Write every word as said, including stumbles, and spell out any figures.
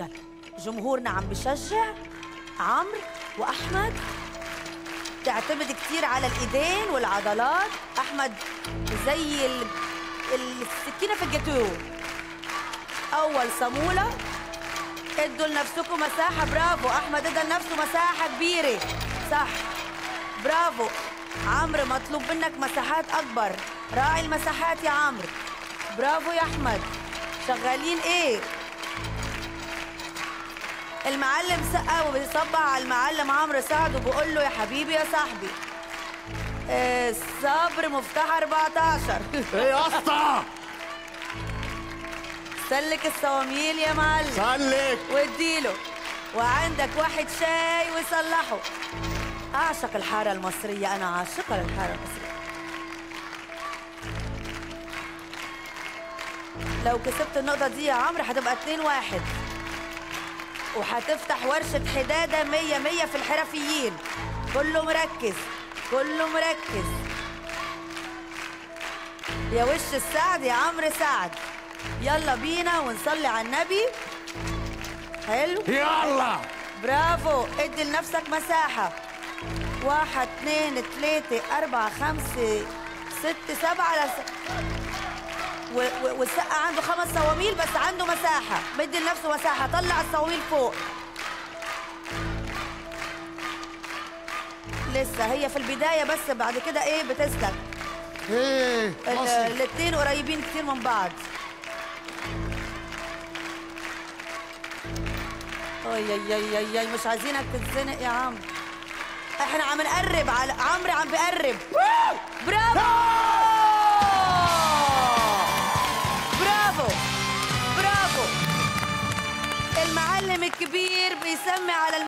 يلا جمهورنا عم بشجع عمرو واحمد. تعتمد كثير على الايدين والعضلات. احمد زي ال... السكينه في الجاتو. اول صاموله. ادوا لنفسكم مساحه. برافو احمد، ادى لنفسه مساحه كبيره. صح برافو عمرو، مطلوب منك مساحات اكبر. راعي المساحات يا عمرو. برافو يا احمد، شغالين ايه؟ المعلم سقا وبيصبح على المعلم عمرو سعد وبقول له يا حبيبي يا صاحبي. الصبر مفتاح أربعتاشر. ايه يا اسطى؟ سلك الصواميل يا معلم. سلك واديله. وعندك واحد شاي وصلحه. اعشق الحاره المصريه، انا عاشقه للحاره المصريه. لو كسبت النقطه دي يا عمرو هتبقى اتنين واحد، وهتفتح ورشه حداده مية مية في الحرفيين. كله مركز كله مركز. يا وش السعد يا عمرو سعد. يلا بينا ونصلي على النبي. حلو يلا برافو. ادي لنفسك مساحة. واحد اتنين تلاتة أربعة خمسة ستة سبعة. والسقا عنده خمس صواميل بس عنده مساحة. بدي لنفسه مساحة. طلع الصواميل فوق. لسه هي في البداية بس بعد كده ايه بتسلك. ايه الاتنين قريبين كتير من بعض. اي اي اي اي اي مش عايزينك تتزنق يا عمرو. احنا عم نقرب على عمرو، عم بقرب. برافو برافو برافو. المعلم الكبير بيسمي على